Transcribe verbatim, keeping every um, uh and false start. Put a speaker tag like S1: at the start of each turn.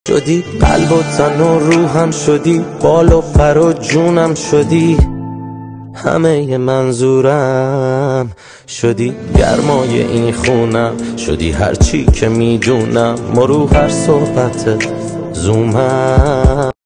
S1: شدی قلب و تن و روحم شدی، بال و پر و جونم شدی، همه منظورم شدی، گرمای این خونم شدی، هرچی که میدونم مرو هر صحبتت زومم.